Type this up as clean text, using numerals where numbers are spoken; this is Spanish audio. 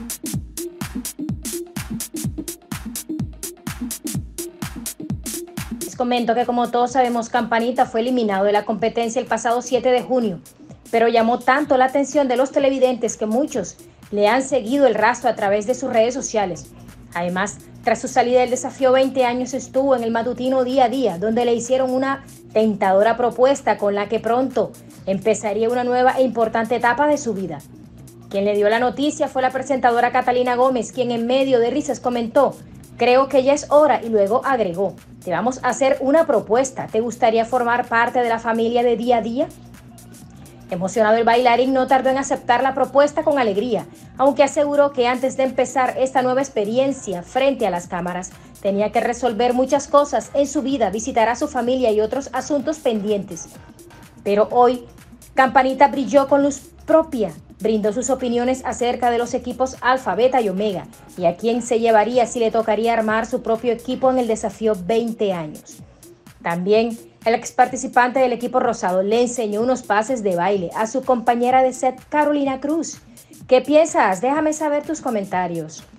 Les comento que, como todos sabemos, Campanita fue eliminado de la competencia el pasado 7 de junio, pero llamó tanto la atención de los televidentes que muchos le han seguido el rastro a través de sus redes sociales. Además, tras su salida del desafío 20 años, estuvo en el matutino Día a Día, donde le hicieron una tentadora propuesta con la que pronto empezaría una nueva e importante etapa de su vida. Quien le dio la noticia fue la presentadora Catalina Gómez, quien en medio de risas comentó: "Creo que ya es hora", y luego agregó: "Te vamos a hacer una propuesta. ¿Te gustaría formar parte de la familia de Día a Día?". Emocionado, el bailarín no tardó en aceptar la propuesta con alegría, aunque aseguró que antes de empezar esta nueva experiencia frente a las cámaras, tenía que resolver muchas cosas en su vida, visitar a su familia y otros asuntos pendientes. Pero hoy, Campanita brilló con luz propia, brindó sus opiniones acerca de los equipos Alfa, Beta y Omega, y a quién se llevaría si le tocaría armar su propio equipo en el desafío 20 años. También el ex participante del equipo rosado le enseñó unos pases de baile a su compañera de set, Carolina Cruz. ¿Qué piensas? Déjame saber tus comentarios.